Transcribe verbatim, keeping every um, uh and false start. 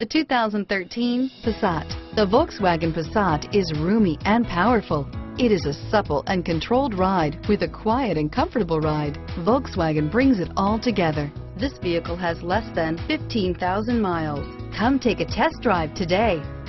The two thousand thirteen Passat. The Volkswagen Passat is roomy and powerful. It is a supple and controlled ride with a quiet and comfortable ride. Volkswagen brings it all together. This vehicle has less than fifteen thousand miles. Come take a test drive today.